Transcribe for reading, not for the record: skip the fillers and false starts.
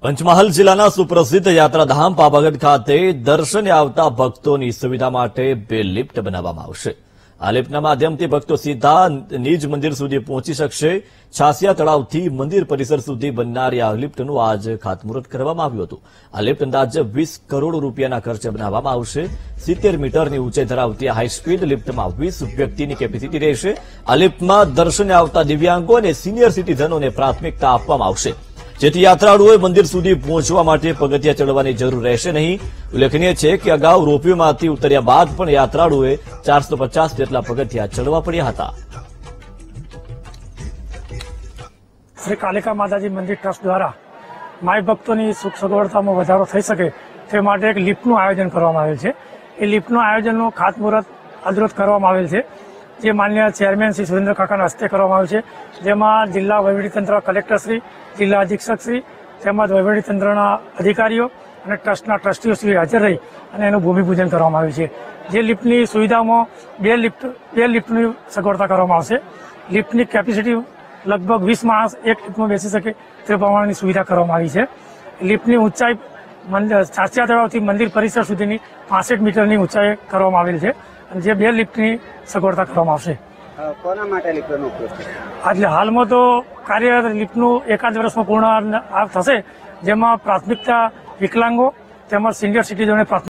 પંચમહાલ જિલ્લાના સુપ્રસિદ્ધ યાત્રાધામ પાવાગઢ ખાતે દર્શને આવતા ભક્તોની સુવિધા માટે 2 લિફ્ટ બનાવવામાં આવશે। આ લિફ્ટના માધ્યમથી ભક્તો સીધા નિજ મંદિર સુધી પહોંચી શકશે। છાસિયા તળાવથી મંદિર પરિસર સુધી બનનારી આ લિફ્ટનું આજ ખાતમુહૂર્ત કરવામાં આવ્યું હતું। આ લિફ્ટ અંદાજે 20 કરોડ રૂપિયાના ખર્ચે બનાવવામાં આવશે। 70 મીટરની ઊંચાઈ ધરાવતી હાઈ સ્પીડ લિફ્ટમાં 20 વ્યક્તિની કેપેસિટી રહેશે। આ લિફ્ટમાં દર્શને આવતા દિવ્યાંગો અને સિનિયર સિટીઝનોને પ્રાથમિકતા આપવામાં આવશે, જેથી યાત્રાળુઓએ મંદિર સુધી પહોંચવા માટે પગથિયા ચડવાની જરૂર રહેશે નહીં। ઉલ્લેખનીય છે કે અગાઉ રોપવેમાંથી ઉતર્યા બાદ પણ યાત્રાળુઓએ 450 જેટલા પગથિયા ચડવા પડ્યા હતા। श्री कालिका माताजी मंदिर ट्रस्ट द्वारा माई भक्तों सुख सगवड़ता में वधारो थई सके ते माटे एक लिफ्टનું आयोजन કરવામાં આવેલ છે। એ લિફ્ટનું આયોજનનું ખાતમુહૂર્ત આજરોજ કરવામાં આવેલ છે, જે માન્ય ચેરમેન શ્રી સુરેન્દ્ર કાકાના હસ્તે કરવામાં આવ્યું છે, જેમાં જિલ્લા વહીવટીતંત્ર કલેક્ટરશ્રી, જિલ્લા અધિક્ષકશ્રી તેમજ વહીવટીતંત્રના અધિકારીઓ અને ટ્રસ્ટના ટ્રસ્ટીઓશ્રી હાજર રહી અને એનું ભૂમિપૂજન કરવામાં આવ્યું છે। જે લિફ્ટની સુવિધામાં બે લિફ્ટની સગવડતા કરવામાં આવશે। લિફ્ટની કેપેસિટી लगभग 20 माणस एक लिफ्ट में बेसी सके ते प्रमाणेनी सुविधा करवामां आवी छे। लिफ्टनी ऊंचाई छासिया तळावथी मंदिर परिसर सुधीनी 65 मीटरनी ऊंचाई करवामां आवेल छे अने जे 2 लिफ्टनी सगवडता करवामां आवशे। कोना माटे लिफ्टनो उपयोग छे? એટલે હાલમાં તો કાર્યરત લિફ્ટનું એકાદ વર્ષમાં પૂર્ણ થશે, જેમાં પ્રાથમિકતા વિકલાંગો તેમજ સિનિયર સિટીઝનોને